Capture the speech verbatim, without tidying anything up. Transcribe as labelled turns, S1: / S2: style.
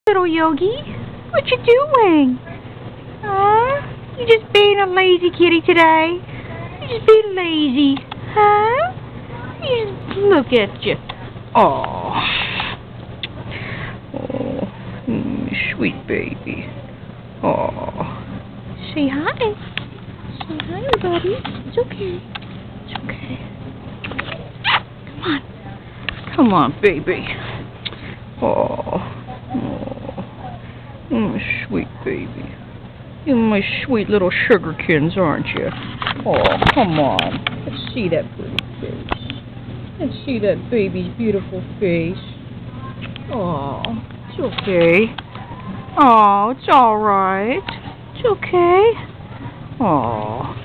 S1: Little Yogi, what you doing? Huh? You just being a lazy kitty today? You just being lazy, huh? You just, look at you. Oh, oh, mm, sweet baby. Oh, say hi. Say hi, everybody. It's okay. It's okay. Come on. Come on, baby. Oh. Oh, sweet baby. You're my sweet little sugarkins, aren't you? Oh, come on. Let's see that pretty face. Let's see that baby's beautiful face. Oh, it's okay. Oh, it's alright. It's okay. Oh.